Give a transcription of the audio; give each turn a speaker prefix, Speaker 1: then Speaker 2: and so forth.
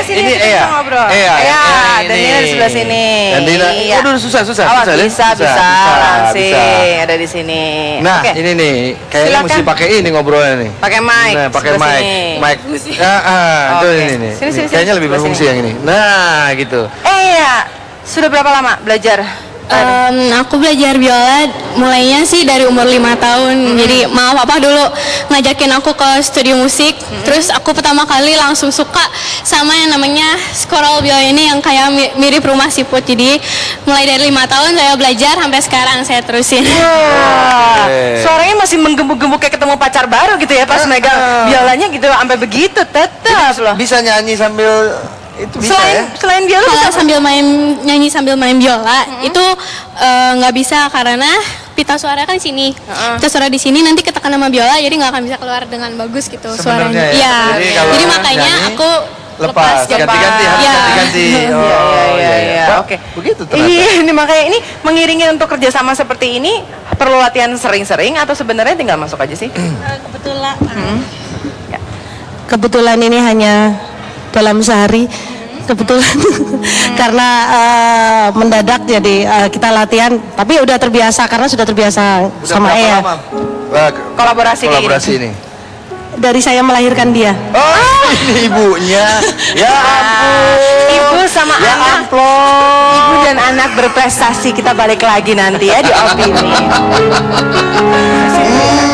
Speaker 1: sini
Speaker 2: ini
Speaker 1: kita bisa ngobrol. Iya, Daniel di sebelah sini.
Speaker 2: Dan Dina,
Speaker 1: Iya.
Speaker 2: susah.
Speaker 1: Bisa, langsing ada di sini.
Speaker 2: Nah, ini nih, kayaknya mesti pakai ini ngobrolnya nih.
Speaker 1: Pakai mic.
Speaker 2: Nah, pakai mic. Itu ini nih. Kayaknya lebih berfungsi yang ini. Nah, gitu.
Speaker 1: Iya. Sudah berapa lama belajar?
Speaker 3: Aku belajar biola mulainya sih dari umur 5 tahun. Jadi papa dulu ngajakin aku ke studio musik. Terus aku pertama kali langsung suka sama yang namanya choral biola ini yang kayak mirip rumah siput. Jadi mulai dari 5 tahun saya belajar sampai sekarang saya terusin.
Speaker 1: Suaranya masih menggembuk-gembuk kayak ketemu pacar baru gitu ya pas megang biolanya gitu sampai begitu tetap loh.
Speaker 2: Bisa nyanyi sambil itu bisa
Speaker 1: selain biola
Speaker 3: kalau sambil nyanyi sambil main biola itu nggak bisa karena pita suara kan di sini. Pita suara di sini nanti ketekan sama biola jadi nggak akan bisa keluar dengan bagus gitu suaranya.
Speaker 2: Iya.
Speaker 3: Jadi makanya aku lepas
Speaker 2: ganti-ganti.
Speaker 1: Oke.
Speaker 2: Begitu ternyata.
Speaker 1: Iya, ini makanya ini mengiringi untuk kerjasama seperti ini perlu latihan sering-sering atau sebenarnya tinggal masuk aja sih?
Speaker 4: Kebetulan ini hanya dalam sehari kebetulan karena mendadak jadi kita latihan tapi udah terbiasa karena sudah terbiasa sama Ea.
Speaker 1: Kolaborasi
Speaker 2: ini.
Speaker 4: Dari saya melahirkan dia.
Speaker 2: Oh, ini ibunya. Ya ampun.
Speaker 1: Ibu sama anak. Ibu dan anak berprestasi. Kita balik lagi nanti ya di opini.